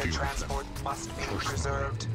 The transport must be preserved.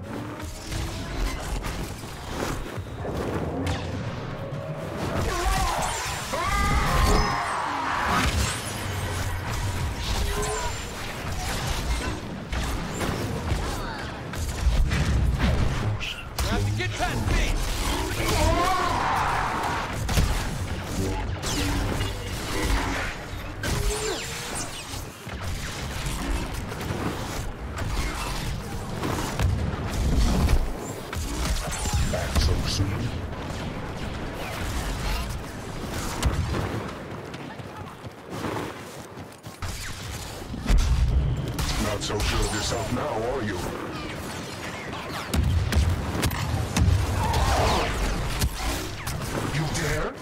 Not so sure of yourself now, are you? You dare?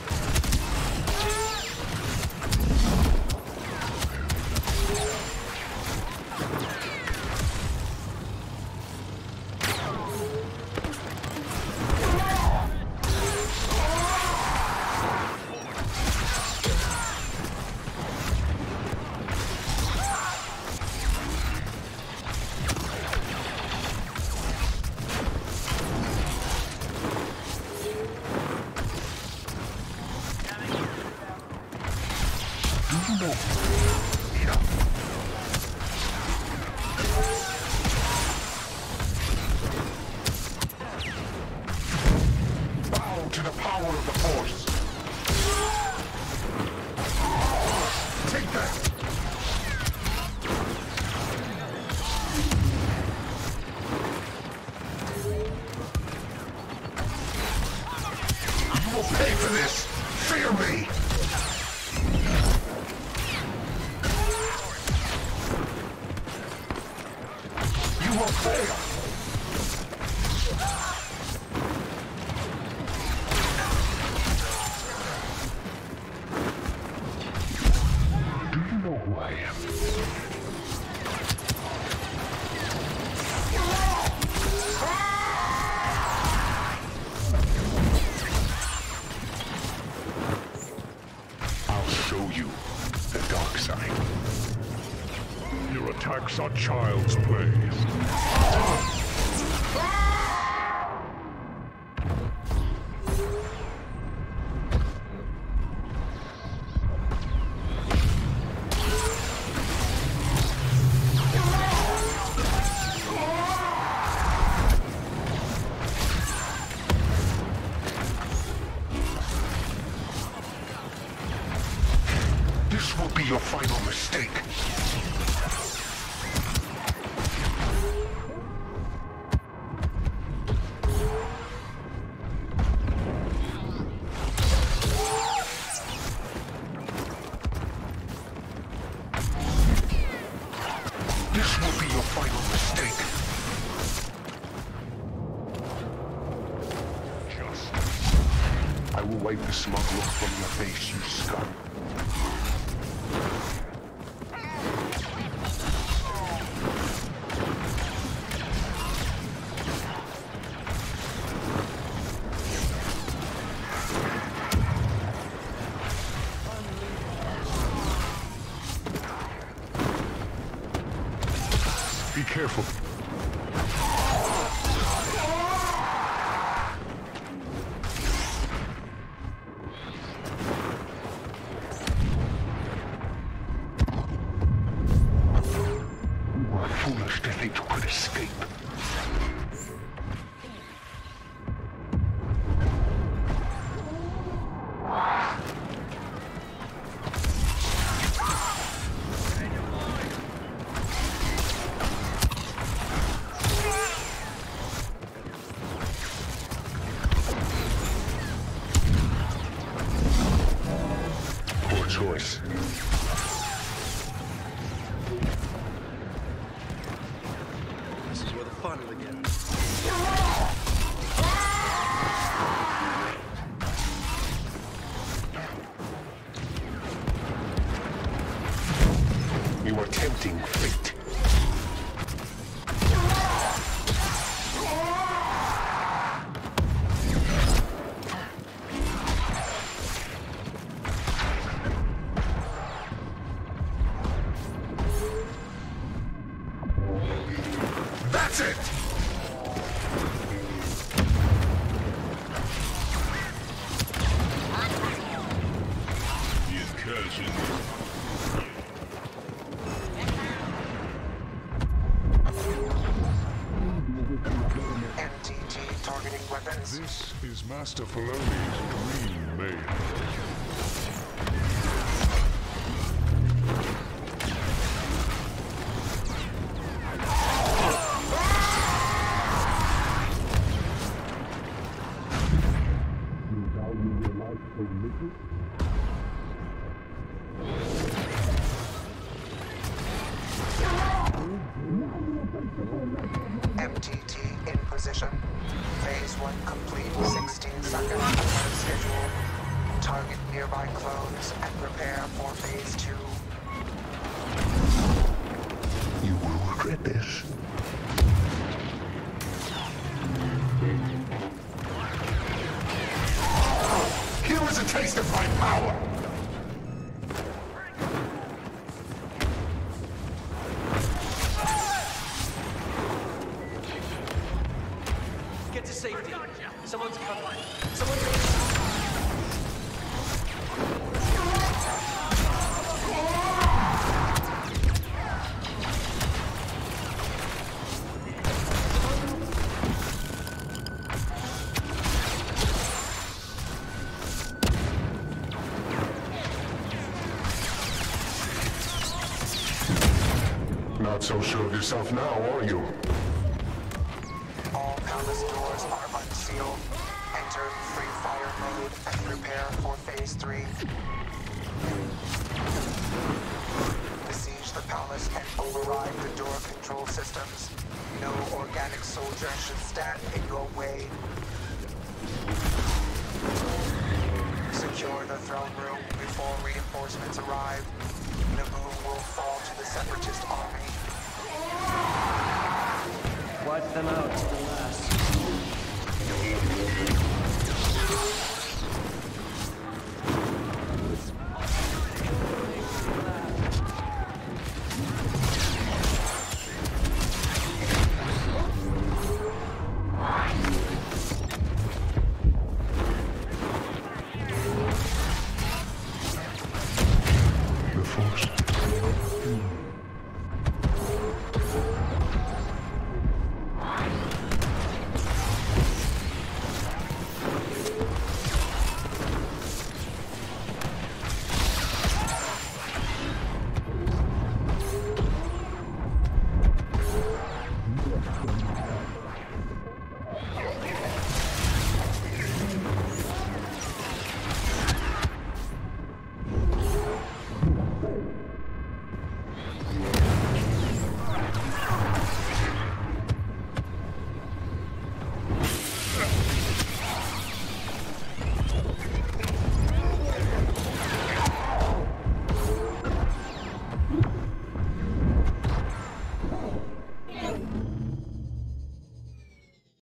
Bow to the power of the Force. Take that. You will pay for this. Fear me. You will fail! Do you know who I am? I'll show you the dark side. Your attacks are child's play. This will be your final mistake. This will be your final mistake. I will wipe the smug look from your face, you scum. Be careful. You were foolish to think you could escape. Choice. This is where the fun begins. You are tempting fate. MTT targeting weapons. This is Master Filoni's dream mail. MTT in position. Phase 1 complete. 16 seconds ahead of schedule. Target nearby clones and prepare for Phase 2. You will regret this. Here is a taste of my power! Get to safety. Someone's coming. Someone's Not so sure of yourself now, are you? All palace doors are unsealed. Enter free fire mode and prepare for Phase 3. Besiege the palace and override the door control systems. No organic soldier should stand in your way. Secure the throne room before reinforcements arrive. Naboo will fall to the Separatist army. wipe them out to the last. The Force.